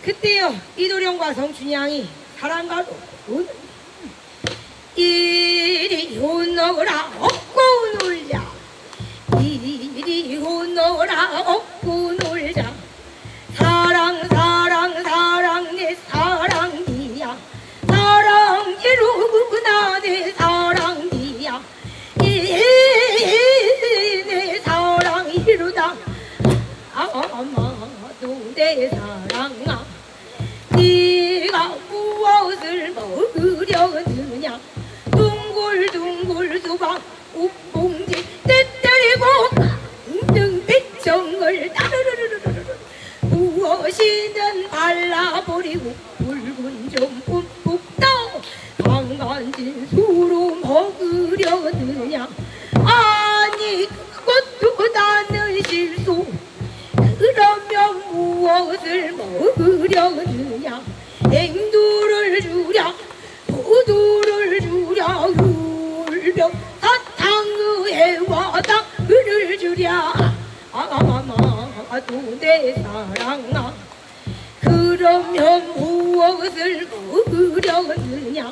그때요 이도령과 성춘향이 사랑과 돈 이리 혼너라 업고 놀자 이리 혼너라 업고 놀자 사랑 사랑 사랑 내 사랑이야 사랑 이루구나 내 사랑이야 내 사랑 이루다 아마도 내 사랑아 네가 무엇을 먹으려느냐 둥글둥글 수박 우봉지 떼때리고 강등 백정을 따르르르르르 무엇이든 발라버리고 붉은 좀 뿜뿍 떠 강간진 수로 먹으려느냐 아니 그것도 나는 실수 그러면 무엇을 먹으려느냐 앵두를 주랴 도두를 주랴 율병 사탕의 해와 땅을 주랴 아마도 내 사랑아 그러면 무엇을 먹으려느냐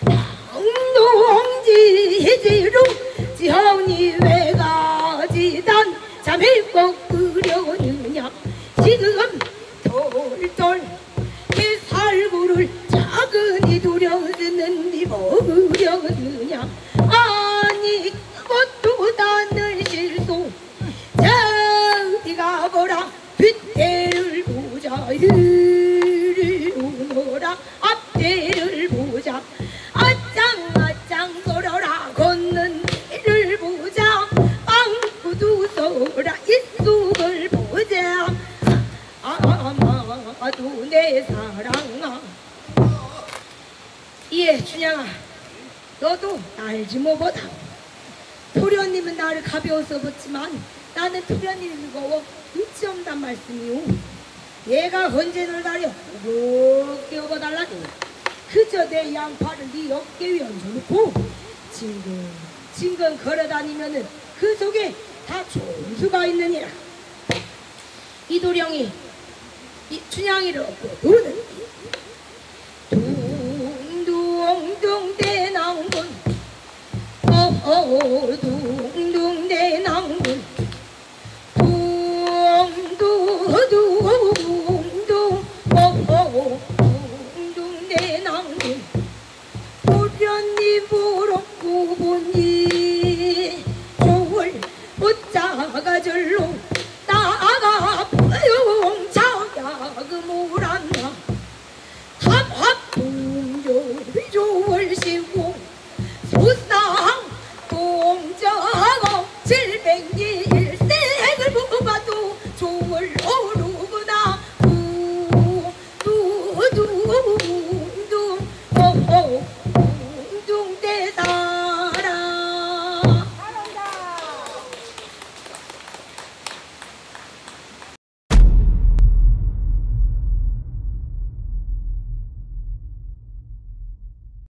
당동지지로 지형이 왜 가지단 잠을 먹으려느냐 지금 똘똘 내 살구를 작은이 두려쓰는니 먹으려느냐 아니 그것도 나는 실수 저리 가거라 뒷대를 보자 이리 오너라 앞대를 보자 아짱아짱 걸어라 걷는 길을 보자 빵구두 서라 입속을 보자 아마도 내 사랑아 예 춘향아 너도 알지 뭐보다 토련님은 나를 가벼워서 봤지만 나는 토련님이 무거워 눈치 없단 말씀이오 얘가 언제 놀다려 이렇게 업어달라니 그저 내 양팔을 네 어깨 위에 얹어놓고 징근 걸어다니면은 그 속에 다 종수가 있느니라 이도령이 이 춘향이를 업고 노는 둥둥 대낭군 둥둥 대낭군 둥둥 대낭군 도련님 부럽고 보니 좋을 못자가 절로 나가 포용차야금을 한다 탑합동조비 좋을 시고 소상 동자가 700일생을 뽑아도 좋을 오르구나 두두두